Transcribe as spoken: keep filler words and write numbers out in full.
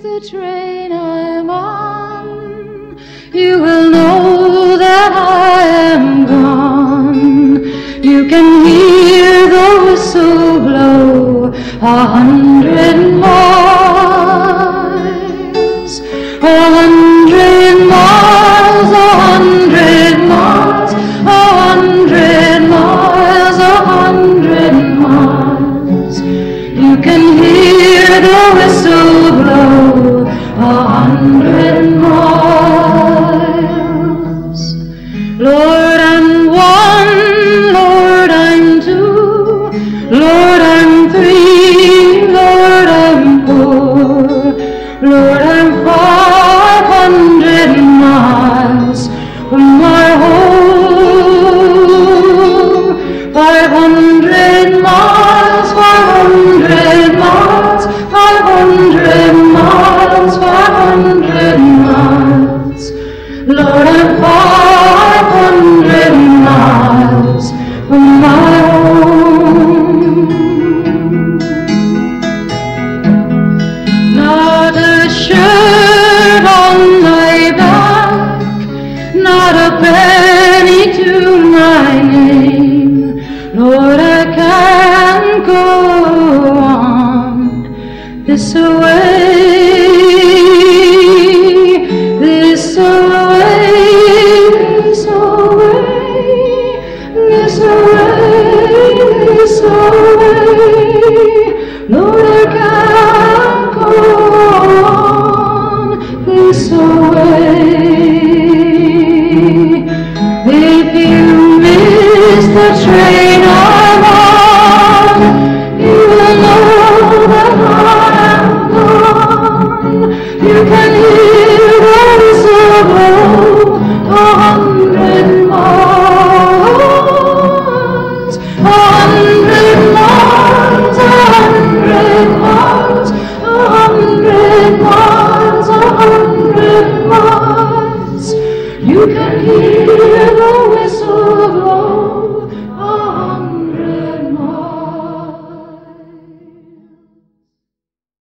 the train I'm on, you will know that I am gone. You can hear the whistle blow a hundred miles, a hundred miles, a hundred miles, a hundred miles, a hundred miles. You can hear the whistle blow a hundred miles. Lord, I'm one, Lord, I'm two, Lord, I'm three, Lord, I'm four, Lord, I'm five hundred miles from my home. Five hundred miles, five hundred miles, five hundred miles, five hundred miles. Lord, I'm five hundred miles from my home. Not a shirt on my back, not a penny to my name. Lord, I can't go on this away, this away, this away, this away, this away. Lord, I can't go on this away. If you miss the train I'm on, you will know that I am gone. You can hear the whistle blow a hundred